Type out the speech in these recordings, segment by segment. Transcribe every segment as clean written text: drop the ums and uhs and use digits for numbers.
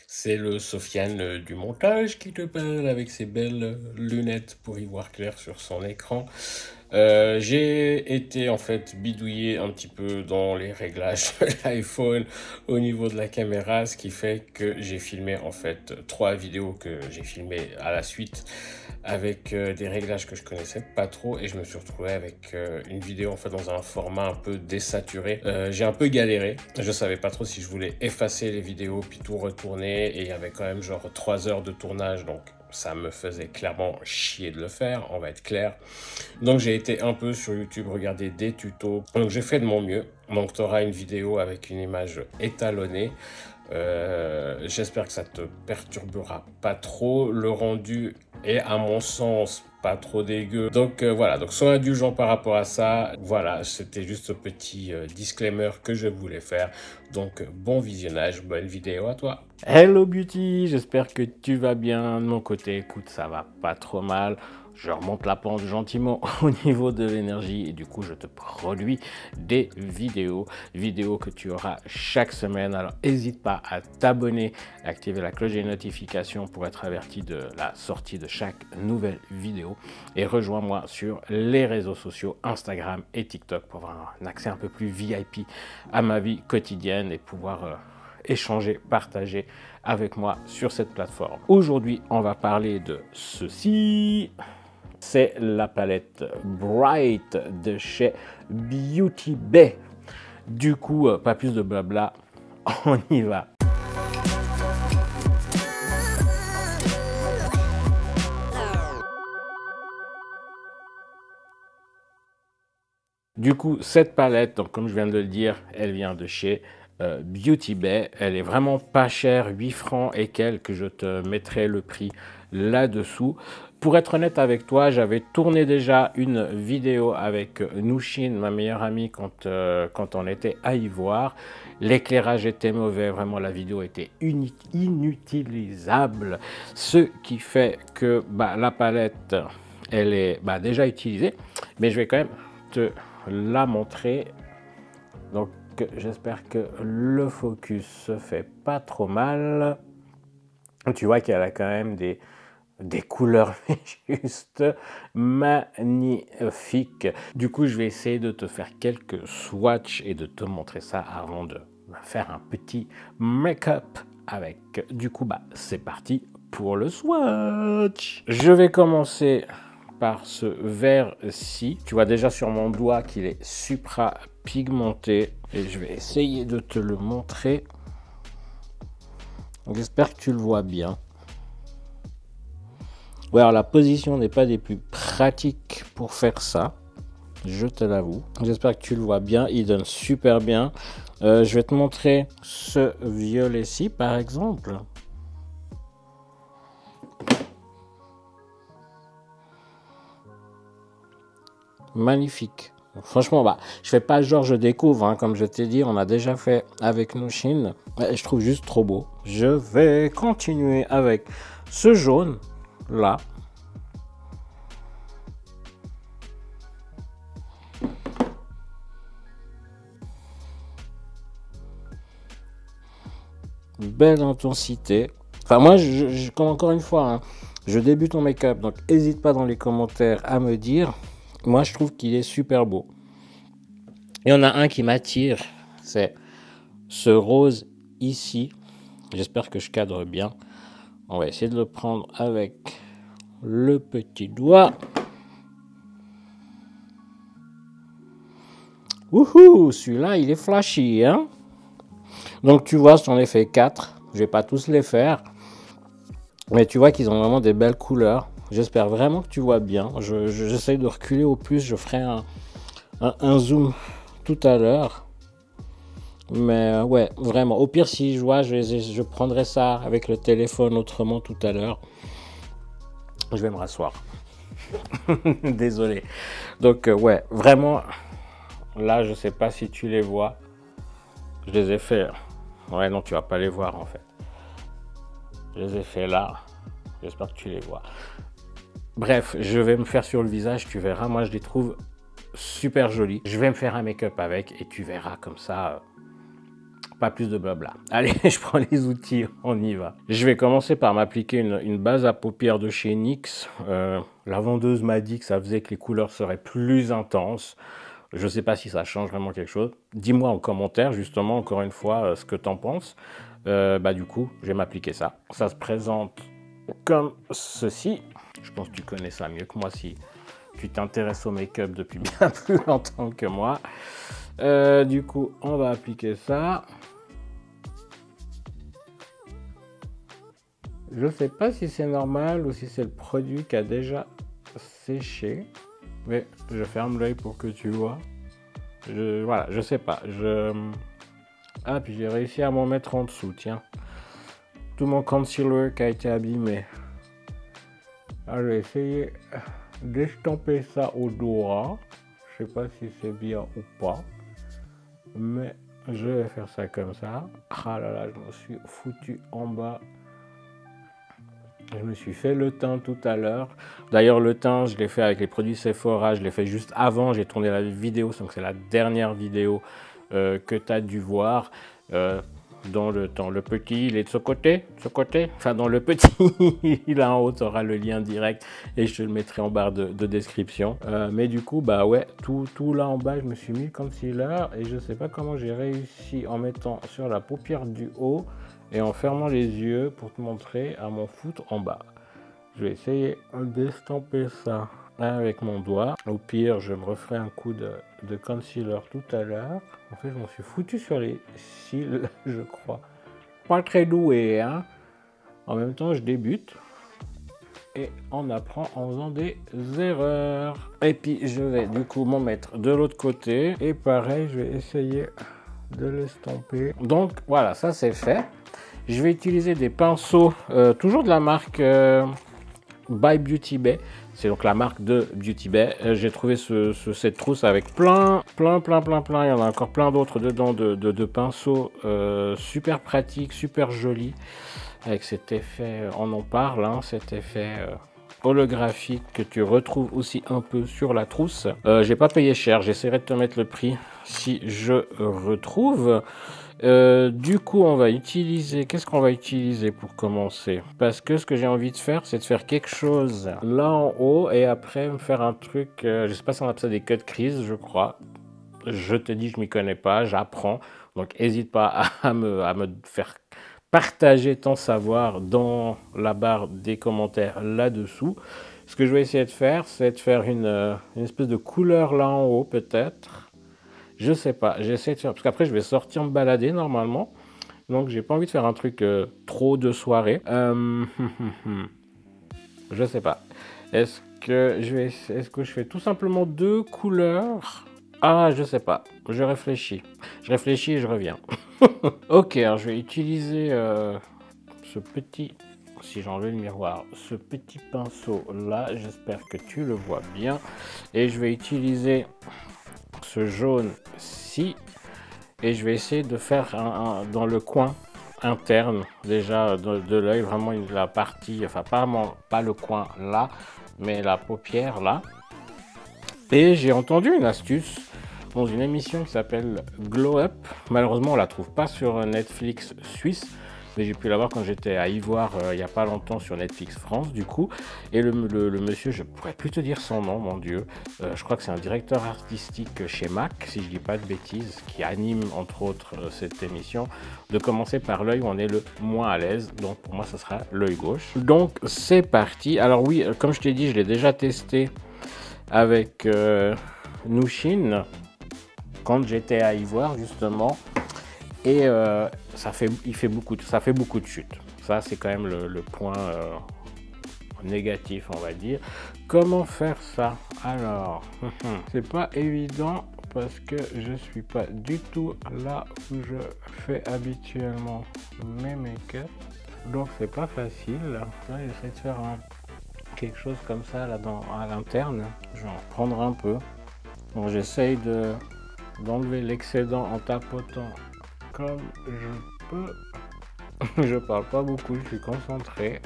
C'est le Sofiane du montage qui te parle avec ses belles lunettes pour y voir clair sur son écran. J'ai été en fait bidouillé un petit peu dans les réglages de l'iPhone au niveau de la caméra, ce qui fait que j'ai filmé en fait 3 vidéos que j'ai filmées à la suite avec des réglages que je connaissais pas trop, et je me suis retrouvé avec une vidéo en fait dans un format un peu désaturé. J'ai un peu galéré, je savais pas trop si je voulais effacer les vidéos puis tout retourner, et il y avait quand même genre 3 heures de tournage, donc ça me faisait clairement chier de le faire, on va être clair. Donc j'ai été un peu sur YouTube regarder des tutos, donc j'ai fait de mon mieux. Donc tu auras une vidéo avec une image étalonnée. J'espère que ça te perturbera pas trop. Le rendu est à mon sens pas trop dégueu. Donc voilà, donc sois indulgent par rapport à ça. Voilà, c'était juste ce petit disclaimer que je voulais faire. Donc bon visionnage, bonne vidéo à toi. Hello Beauty, j'espère que tu vas bien. De mon côté, écoute, ça va pas trop mal. Je remonte la pente gentiment au niveau de l'énergie et du coup, je te produis des vidéos que tu auras chaque semaine. Alors, n'hésite pas à t'abonner, activer la cloche des notifications pour être averti de la sortie de chaque nouvelle vidéo. Et rejoins-moi sur les réseaux sociaux, Instagram et TikTok pour avoir un accès un peu plus VIP à ma vie quotidienne et pouvoir échanger, partager avec moi sur cette plateforme. Aujourd'hui, on va parler de ceci. C'est la palette Bright de chez Beauty Bay. Du coup, pas plus de blabla, on y va. Du coup, cette palette, donc comme je viens de le dire, elle vient de chez Beauty Bay. Elle est vraiment pas chère, 8 francs et quelques. Je te mettrai le prix là-dessous. Pour être honnête avec toi, j'avais tourné déjà une vidéo avec Nouchine, ma meilleure amie, quand on était à y voir. L'éclairage était mauvais, vraiment la vidéo était inutilisable. Ce qui fait que la palette, elle est déjà utilisée. Mais je vais quand même te la montrer. Donc j'espère que le focus se fait pas trop mal. Tu vois qu'elle a quand même des couleurs juste magnifiques. Du coup, je vais essayer de te faire quelques swatchs et de te montrer ça avant de faire un petit make-up avec. Du coup, c'est parti pour le swatch. Je vais commencer par ce vert-ci. Tu vois déjà sur mon doigt qu'il est supra pigmenté et je vais essayer de te le montrer. J'espère que tu le vois bien. Ouais, alors la position n'est pas des plus pratiques pour faire ça, je te l'avoue. J'espère que tu le vois bien, il donne super bien. Je vais te montrer ce violet-ci par exemple. Magnifique. Franchement, je fais pas genre je découvre, hein, comme je t'ai dit, on a déjà fait avec Nouchine. Je trouve juste trop beau. Je vais continuer avec ce jaune là. Belle intensité. Enfin moi, comme encore une fois, hein, je débute en make-up, donc n'hésite pas dans les commentaires à me dire. Moi, je trouve qu'il est super beau. Il y en a un qui m'attire, c'est ce rose ici. J'espère que je cadre bien. On va essayer de le prendre avec le petit doigt. Wouhou, celui-là, il est flashy, hein? Donc, tu vois, j'en ai fait 4. Je vais pas tous les faire. Mais tu vois qu'ils ont vraiment des belles couleurs. J'espère vraiment que tu vois bien. J'essaye de reculer au plus. Je ferai un zoom tout à l'heure. Mais ouais, vraiment. Au pire, si je vois, je prendrai ça avec le téléphone autrement tout à l'heure. Je vais me rasseoir. Désolé. Donc, ouais, vraiment. Là, je sais pas si tu les vois. Je les ai fait. Ouais, non, tu vas pas les voir en fait. Je les ai fait là. J'espère que tu les vois. Bref, je vais me faire sur le visage, tu verras. Moi, je les trouve super jolis. Je vais me faire un make-up avec et tu verras comme ça. Pas plus de blabla. Allez, je prends les outils, on y va. Je vais commencer par m'appliquer une base à paupières de chez NYX. La vendeuse m'a dit que ça faisait que les couleurs seraient plus intenses. Je ne sais pas si ça change vraiment quelque chose. Dis-moi en commentaire, justement, encore une fois, ce que tu en penses. Du coup, je vais m'appliquer ça. Ça se présente comme ceci. Je pense que tu connais ça mieux que moi si tu t'intéresses au make-up depuis bien plus longtemps que moi. Du coup, on va appliquer ça. Je sais pas si c'est normal ou si c'est le produit qui a déjà séché. Mais je ferme l'œil pour que tu vois. Voilà, je sais pas. Ah, puis j'ai réussi à m'en mettre en dessous, tiens. Tout mon concealer qui a été abîmé. Alors, je vais essayer d'estamper ça au doigt. Je sais pas si c'est bien ou pas. Mais je vais faire ça comme ça. Ah là là, je me suis foutu en bas. Je me suis fait le teint tout à l'heure. D'ailleurs, le teint, je l'ai fait avec les produits Sephora. Je l'ai fait juste avant. J'ai tourné la vidéo. Donc, c'est la dernière vidéo que tu as dû voir. Dans le temps, le petit, il est de ce côté. Enfin, dans le petit, là en haut, tu auras le lien direct. Et je te le mettrai en barre de description. Mais du coup, bah ouais, tout là en bas, je me suis mis le concealer. Et je sais pas comment j'ai réussi en mettant sur la paupière du haut. Et en fermant les yeux pour te montrer à m'en foutre en bas. Je vais essayer d'estamper ça avec mon doigt. Au pire, je me referai un coup de concealer tout à l'heure. En fait, je m'en suis foutu sur les cils, je crois. Pas très doué, hein. En même temps, je débute. Et on apprend en faisant des erreurs. Et puis, je vais du coup m'en mettre de l'autre côté. Et pareil, je vais essayer de l'estamper. Donc, voilà, ça c'est fait. Je vais utiliser des pinceaux, toujours de la marque by Beauty Bay. C'est donc la marque de Beauty Bay. J'ai trouvé cette trousse avec plein. Il y en a encore plein d'autres dedans de pinceaux super pratiques, super jolis. Avec cet effet, on en parle, hein, cet effet holographique que tu retrouves aussi un peu sur la trousse. J'ai pas payé cher, j'essaierai de te mettre le prix si je retrouve. Du coup, on va utiliser... Qu'est-ce qu'on va utiliser pour commencer? Parce que ce que j'ai envie de faire, c'est de faire quelque chose là en haut et après me faire un truc... je sais pas si on appelle ça des cut crease, je crois. Je te dis, je m'y connais pas, j'apprends. Donc, n'hésite pas à me faire partager ton savoir dans la barre des commentaires là-dessous. Ce que je vais essayer de faire, c'est de faire une espèce de couleur là en haut, peut-être. Je sais pas, j'essaie de faire, parce qu'après je vais sortir me balader normalement, donc j'ai pas envie de faire un truc trop de soirée. Je sais pas. Est-ce que je fais tout simplement 2 couleurs? Ah, je sais pas, je réfléchis et je reviens. Ok, alors je vais utiliser ce petit, si j'enlève le miroir, ce petit pinceau là, j'espère que tu le vois bien, et je vais utiliser ce jaune-ci et je vais essayer de faire dans le coin interne déjà de l'œil, vraiment la partie, enfin pas le coin là, mais la paupière là. Et j'ai entendu une astuce dans une émission qui s'appelle Glow Up. Malheureusement, on la trouve pas sur Netflix suisse, mais j'ai pu la voir quand j'étais à Ivoire il n'y a pas longtemps sur Netflix France du coup. Et le monsieur, je pourrais plus te dire son nom, mon Dieu. Je crois que c'est un directeur artistique chez MAC, si je dis pas de bêtises, qui anime entre autres cette émission. De commencer par l'œil où on est le moins à l'aise. Donc pour moi, ce sera l'œil gauche. Donc c'est parti. Alors oui, comme je t'ai dit, je l'ai déjà testé avec Nushin quand j'étais à Ivoire justement. Et ça fait beaucoup de chutes. Ça, c'est quand même le point négatif, on va dire. Comment faire ça? Alors, c'est pas évident parce que je suis pas du tout là où je fais habituellement mes make-up. Donc, c'est pas facile. Là, j'essaie de faire quelque chose comme ça là à l'interne. Je vais en prendre un peu. Donc, j'essaye d'enlever l'excédent en tapotant comme je peux. Je parle pas beaucoup, je suis concentré.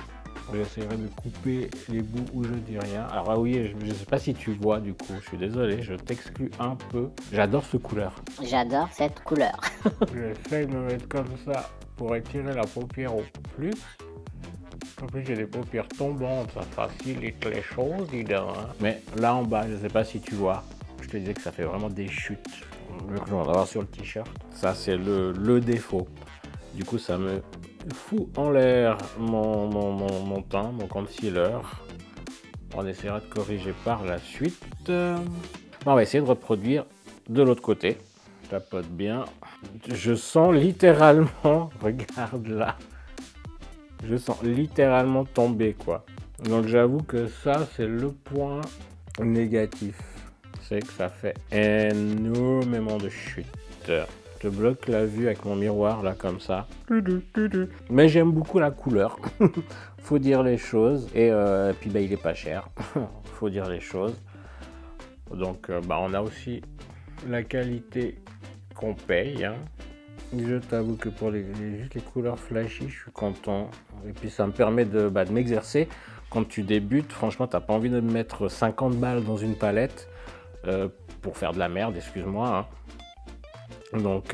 J'essaierai de couper les bouts où je dis rien. Alors ah oui, je ne sais pas si tu vois du coup, je suis désolé, je t'exclus un peu. J'adore cette couleur. J'adore cette couleur. J'essaie de me mettre comme ça pour étirer la paupière au plus. En plus j'ai des paupières tombantes, ça facilite les choses, dis donc. Hein. Mais là en bas, je ne sais pas si tu vois, je te disais que ça fait vraiment des chutes. Je vais en avoir sur le t-shirt. Ça c'est le défaut. Du coup ça me fout en l'air mon teint, mon concealer. On essaiera de corriger par la suite. On va essayer de reproduire de l'autre côté. Je tapote bien. Je sens littéralement, regarde là, je sens littéralement tomber quoi. Donc j'avoue que ça c'est le point négatif. C'est que ça fait énormément de chutes. Je bloque la vue avec mon miroir là comme ça. Mais j'aime beaucoup la couleur. Faut dire les choses. Et puis bah, il est pas cher. Faut dire les choses. Donc bah, on a aussi la qualité qu'on paye. Hein. Je t'avoue que pour juste les couleurs flashy, je suis content. Et puis ça me permet de m'exercer. Quand tu débutes, franchement, t'as pas envie de mettre 50 balles dans une palette pour faire de la merde, excuse-moi. Hein. Donc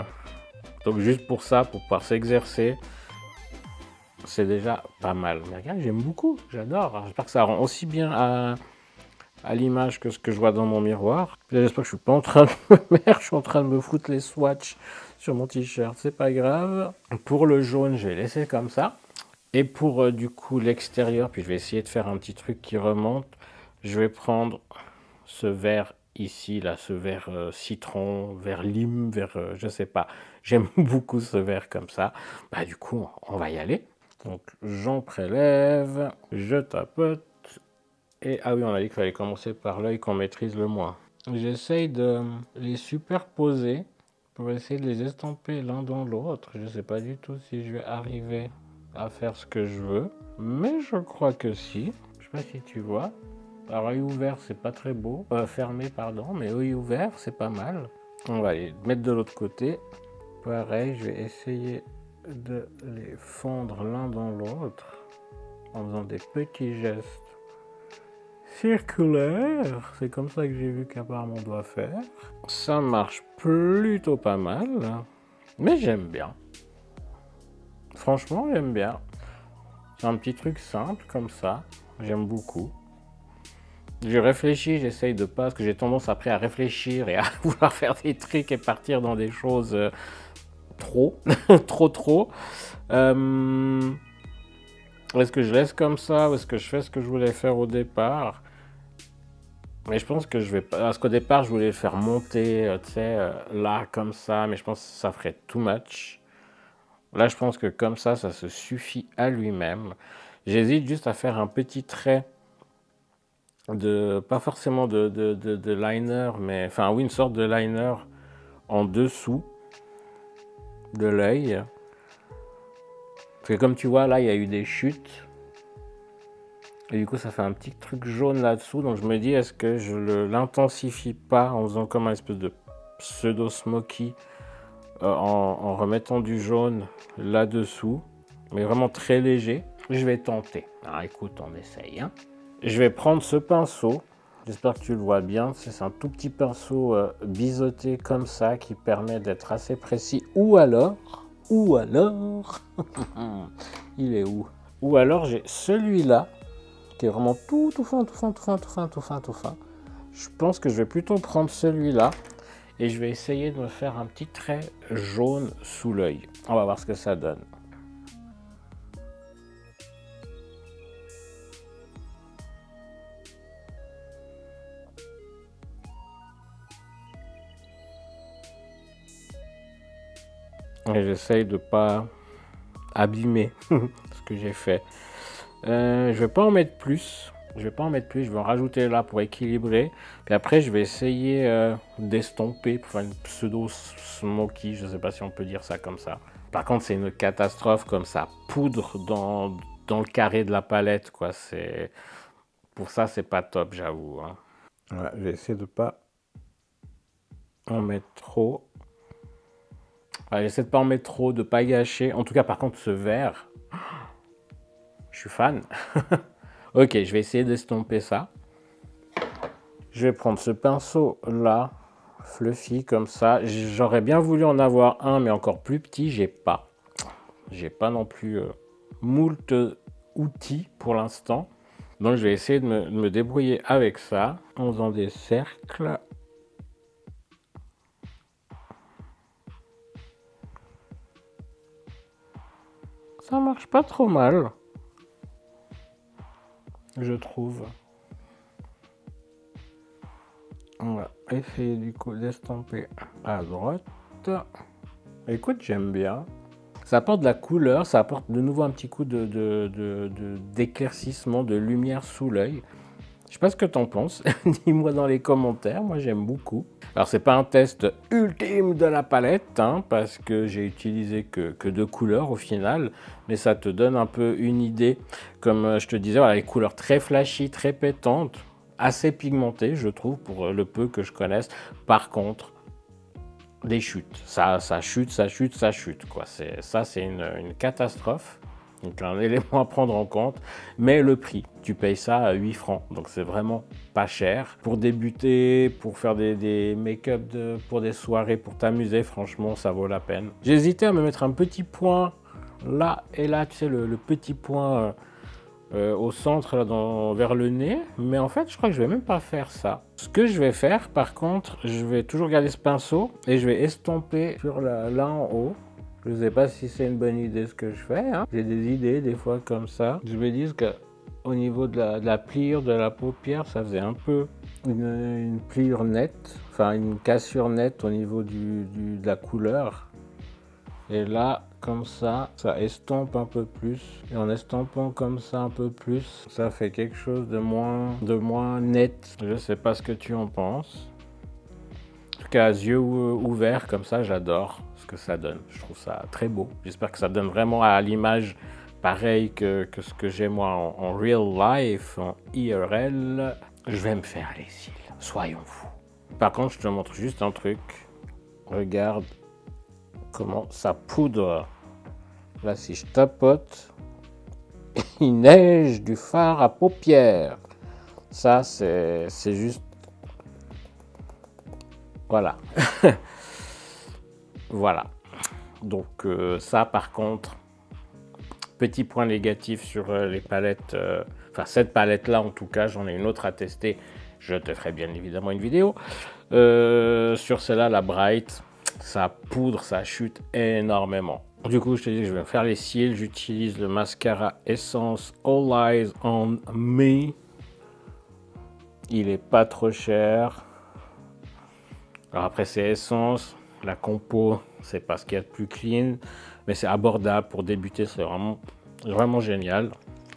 juste pour ça, pour pouvoir s'exercer, c'est déjà pas mal. Mais regarde, j'aime beaucoup, j'adore. J'espère que ça rend aussi bien à l'image que ce que je vois dans mon miroir. J'espère que je suis pas en train de me je suis en train de me foutre les swatchs sur mon t-shirt, c'est pas grave. Pour le jaune, je vais laisser comme ça. Et pour du coup l'extérieur, puis je vais essayer de faire un petit truc qui remonte. Je vais prendre ce vert ici, là, ce vert citron, vert lime, vert je sais pas. J'aime beaucoup ce vert comme ça. Bah du coup, on va y aller. Donc j'en prélève, je tapote. Et ah oui, on a dit qu'il fallait commencer par l'œil qu'on maîtrise le moins. J'essaye de les superposer pour essayer de les estomper l'un dans l'autre. Je sais pas du tout si je vais arriver à faire ce que je veux, mais je crois que si. Je sais pas si tu vois. Alors, œil ouvert, c'est pas très beau. Fermé, pardon, mais œil ouvert, c'est pas mal. On va les mettre de l'autre côté. Pareil, je vais essayer de les fondre l'un dans l'autre en faisant des petits gestes circulaires. C'est comme ça que j'ai vu qu'apparemment on doit faire. Ça marche plutôt pas mal, mais j'aime bien. Franchement, j'aime bien. C'est un petit truc simple comme ça. J'aime beaucoup. Je réfléchis, j'essaye de pas, parce que j'ai tendance après à réfléchir et à vouloir faire des trucs et partir dans des choses trop. Est-ce que je laisse comme ça ou est-ce que je fais ce que je voulais faire au départ? Mais je pense que je vais pas, parce qu'au départ je voulais le faire monter, tu sais, là comme ça, mais je pense que ça ferait too much. Là je pense que comme ça se suffit à lui-même. J'hésite juste à faire un petit trait pas forcément de liner, mais enfin oui, une sorte de liner en dessous de l'œil. Parce que comme tu vois là, il y a eu des chutes. Et du coup, ça fait un petit truc jaune là-dessous. Donc je me dis, est-ce que je l'intensifie pas en faisant comme un espèce de pseudo smoky en remettant du jaune là-dessous, mais vraiment très léger. Je vais tenter. Alors écoute, on essaye. Hein. Je vais prendre ce pinceau, j'espère que tu le vois bien, c'est un tout petit pinceau biseauté comme ça qui permet d'être assez précis. Ou alors, il est où? Ou alors j'ai celui-là qui est vraiment tout fin. Je pense que je vais plutôt prendre celui-là et je vais essayer de me faire un petit trait jaune sous l'œil. On va voir ce que ça donne. Et j'essaye de pas abîmer ce que j'ai fait. Je vais pas en mettre plus. Je vais en rajouter là pour équilibrer. Puis après, je vais essayer d'estomper pour faire une pseudo smoky. Je sais pas si on peut dire ça comme ça. Par contre, c'est une catastrophe comme ça. Poudre dans le carré de la palette, quoi. Pour ça, c'est pas top, j'avoue. Hein. Voilà, je vais essayer de pas en mettre trop. J'essaie de pas en mettre trop, de pas gâcher. En tout cas, par contre, ce vert, je Je suis fan. Ok, je vais essayer d'estomper ça. Je vais prendre ce pinceau là, fluffy comme ça. J'aurais bien voulu en avoir un, mais encore plus petit, j'ai pas. J'ai pas non plus moult outils pour l'instant. Donc je vais essayer de me débrouiller avec ça, en faisant des cercles. Ça marche pas trop mal, je trouve. On va essayer du coup d'estomper à droite. Écoute, j'aime bien. Ça apporte de la couleur, ça apporte de nouveau un petit coup d'éclaircissement, de lumière sous l'œil. Je sais pas ce que t'en penses, dis-moi dans les commentaires, moi j'aime beaucoup. Alors c'est pas un test ultime de la palette, hein, parce que j'ai utilisé que 2 couleurs au final, mais ça te donne un peu une idée. Comme je te disais, voilà, les couleurs très flashy, très pétantes, assez pigmentées je trouve, pour le peu que je connaisse. Par contre, des chutes, ça chute, ça chute, ça chute, quoi. Ça c'est une catastrophe. Donc un élément à prendre en compte, mais le prix, tu payes ça à 8 francs, donc c'est vraiment pas cher. Pour débuter, pour faire des make-up pour des soirées, pour t'amuser, franchement ça vaut la peine. J'ai hésité à me mettre un petit point là et là, tu sais, le petit point au centre, là, vers le nez, mais en fait je crois que je vais même pas faire ça. Ce que je vais faire par contre, je vais toujours garder ce pinceau et je vais estomper sur là en haut. Je ne sais pas si c'est une bonne idée ce que je fais, hein. J'ai des idées des fois comme ça. Je me dis qu'au niveau de la pliure de la paupière, ça faisait un peu une pliure nette, enfin une cassure nette au niveau de la couleur. Et là, comme ça estompe un peu plus. Et en estompant comme ça un peu plus, ça fait quelque chose de moins net. Je ne sais pas ce que tu en penses. En tout cas, à yeux ouverts comme ça, j'adore ce que ça donne. Je trouve ça très beau. J'espère que ça donne vraiment à l'image pareil que ce que j'ai moi en real life, en IRL. Je vais me faire les cils, soyons fous. Par contre, je te montre juste un truc. Regarde comment ça poudre. Là, si je tapote, il neige du fard à paupières. Ça, c'est juste... Voilà. Voilà. Donc ça, par contre, petit point négatif sur les palettes. Enfin, cette palette-là, en tout cas, j'en ai une autre à tester. Je te ferai bien évidemment une vidéo. Sur celle-là, la Bright, ça poudre, ça chute énormément. Du coup, je te dis que je vais faire les cils. J'utilise le mascara Essence All Eyes on Me. Il est pas trop cher. Alors après, c'est Essence. La compo, c'est pas ce qu'il y a de plus clean, mais c'est abordable pour débuter. C'est vraiment génial.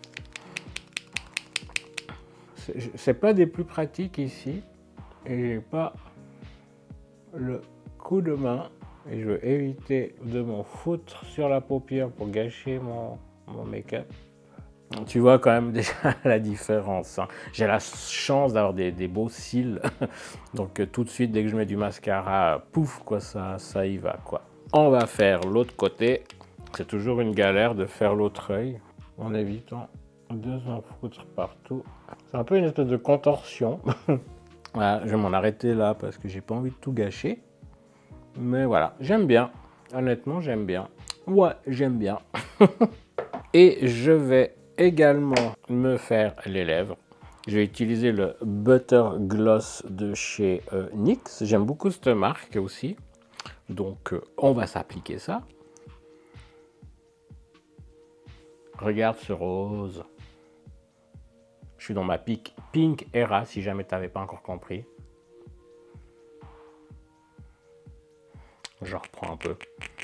C'est pas des plus pratiques ici. Et j'ai pas le coup de main. Et je veux éviter de m'en foutre sur la paupière pour gâcher mon make-up. Tu vois quand même déjà la différence, hein. J'ai la chance d'avoir des beaux cils. Donc tout de suite, dès que je mets du mascara, pouf, quoi, ça y va, quoi. On va faire l'autre côté. C'est toujours une galère de faire l'autre œil en évitant de s'en foutre partout. C'est un peu une espèce de contorsion. Voilà, je vais m'en arrêter là parce que j'ai pas envie de tout gâcher. Mais voilà, j'aime bien. Honnêtement, j'aime bien. Ouais, j'aime bien. Et je vais également me faire les lèvres. Je vais utiliser le Butter Gloss de chez NYX. J'aime beaucoup cette marque aussi. Donc, on va s'appliquer ça. Regarde ce rose. Je suis dans ma Pink Era, si jamais tu n'avais pas encore compris. Je reprends un peu.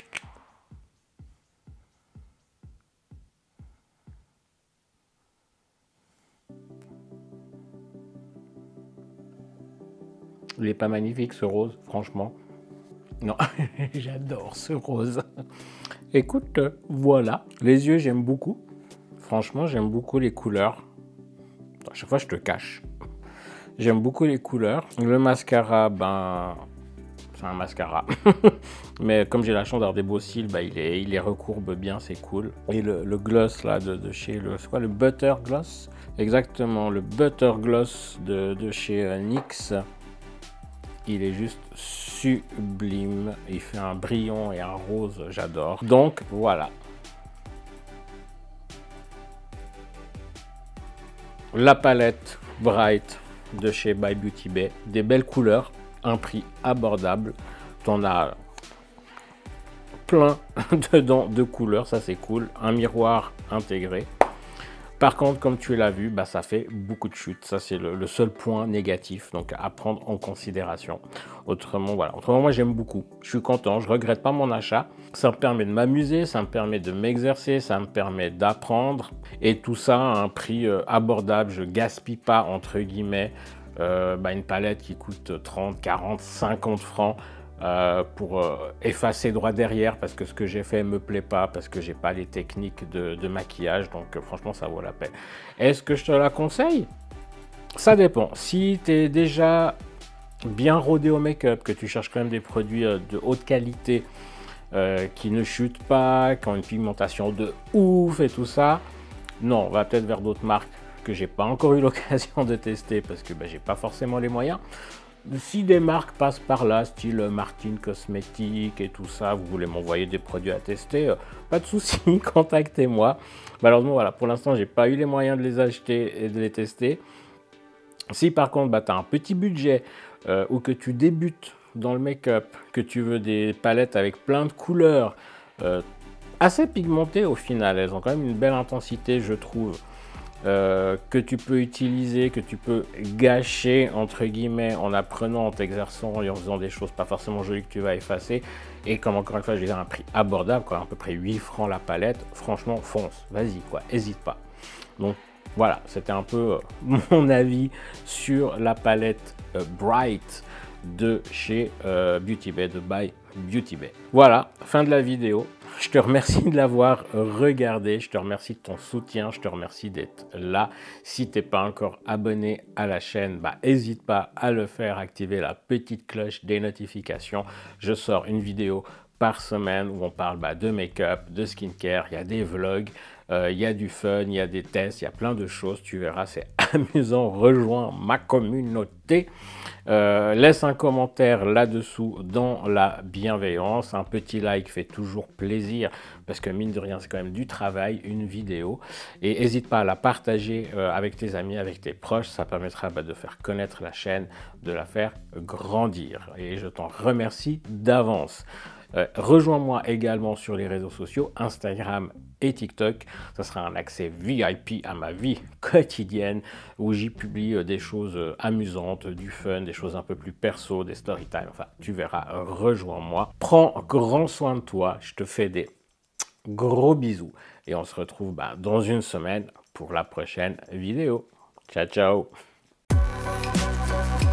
Il n'est pas magnifique ce rose, franchement. Non, j'adore ce rose. Écoute, voilà. Les yeux, j'aime beaucoup. Franchement, j'aime beaucoup les couleurs. À chaque fois, je te cache. J'aime beaucoup les couleurs. Le mascara, ben, c'est un mascara. Mais comme j'ai la chance d'avoir des beaux cils, bah, il les recourbe bien, c'est cool. Et le gloss là de chez c'est quoi, le Butter Gloss? Exactement, le Butter Gloss de chez NYX. Il est juste sublime. Il fait un brillant et un rose, j'adore. Donc voilà. La palette Bright de chez By Beauty Bay. Des belles couleurs, un prix abordable. T'en as plein dedans de couleurs, ça c'est cool. Un miroir intégré. Par contre, comme tu l'as vu, bah, ça fait beaucoup de chutes. Ça, c'est le seul point négatif, donc à prendre en considération. Autrement, voilà. Autrement, moi, j'aime beaucoup. Je suis content, je regrette pas mon achat. Ça me permet de m'amuser, ça me permet de m'exercer, ça me permet d'apprendre. Et tout ça à un prix abordable. Je gaspille pas, entre guillemets, une palette qui coûte 30, 40, 50 francs. Pour effacer droit derrière parce que ce que j'ai fait me plaît pas, parce que j'ai pas les techniques de maquillage, donc franchement ça vaut la peine. Est-ce que je te la conseille? Ça dépend. Si tu es déjà bien rodé au make-up, que tu cherches quand même des produits de haute qualité qui ne chutent pas, qui ont une pigmentation de ouf et tout ça, non, on va peut-être vers d'autres marques que j'ai pas encore eu l'occasion de tester parce que j'ai pas forcément les moyens. Si des marques passent par là, style Martin Cosmétiques et tout ça, vous voulez m'envoyer des produits à tester, pas de souci, contactez-moi. Malheureusement, voilà, pour l'instant, j'ai pas eu les moyens de les acheter et de les tester. Si par contre, tu as un petit budget ou que tu débutes dans le make-up, que tu veux des palettes avec plein de couleurs, assez pigmentées au final, elles ont quand même une belle intensité, je trouve. Que tu peux utiliser, que tu peux gâcher entre guillemets en apprenant, en t'exerçant et en faisant des choses pas forcément jolies que tu vas effacer, et comme encore une fois je disais, un prix abordable, quoi, à peu près 8 francs la palette, franchement fonce, vas-y quoi, hésite pas. Donc voilà, c'était un peu mon avis sur la palette Bright de chez Beauty Bay, de By Beauty Bay. Voilà, fin de la vidéo. Je te remercie de l'avoir regardé, je te remercie de ton soutien, je te remercie d'être là. Si tu n'es pas encore abonné à la chaîne, n'hésite pas à le faire, activer la petite cloche des notifications. Je sors une vidéo par semaine où on parle de make-up, de skincare, il y a des vlogs, il y a du fun, il y a des tests, il y a plein de choses, tu verras, c'est amusant. Rejoins ma communauté. Laisse un commentaire là-dessous dans la bienveillance. Un petit like fait toujours plaisir parce que mine de rien, c'est quand même du travail, une vidéo. Et n'hésite pas à la partager avec tes amis, avec tes proches. Ça permettra de faire connaître la chaîne, de la faire grandir. Et je t'en remercie d'avance. Rejoins-moi également sur les réseaux sociaux, Instagram et TikTok. Ça sera un accès VIP à ma vie quotidienne où j'y publie des choses amusantes, du fun, des choses un peu plus perso, des story time. Enfin, tu verras, rejoins-moi. Prends grand soin de toi. Je te fais des gros bisous et on se retrouve dans une semaine pour la prochaine vidéo. Ciao, ciao!